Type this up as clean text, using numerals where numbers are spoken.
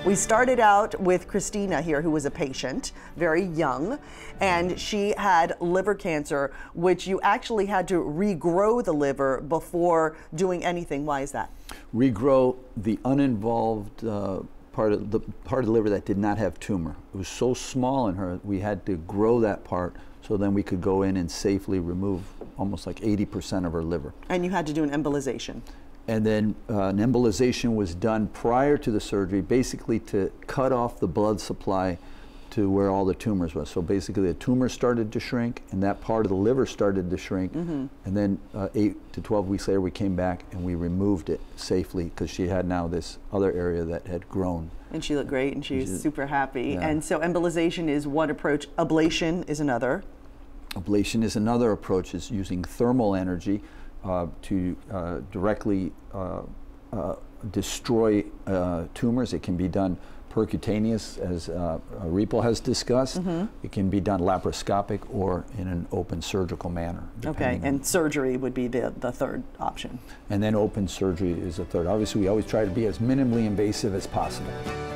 We started out with Cristina here, who was a patient, very young, and she had liver cancer, which you actually had to regrow the liver before doing anything. Why is that? Regrow the uninvolved part of the liver that did not have tumor. It was so small in her, we had to grow that part so then we could go in and safely remove almost like 80% of her liver. And you had to do an embolization. And then an embolization was done prior to the surgery, basically to cut off the blood supply to where all the tumors was. So basically the tumor started to shrink and that part of the liver started to shrink. And then 8 to 12 weeks later we came back and we removed it safely because she had now this other area that had grown. And she looked great and she's super happy. Yeah. And so embolization is one approach, ablation is another. Ablation is another approach, is using thermal energy to directly destroy tumors. It can be done percutaneous, as Ripple has discussed. It can be done laparoscopic or in an open surgical manner. Okay, and surgery would be the third option. And then open surgery is the third. Obviously, we always try to be as minimally invasive as possible.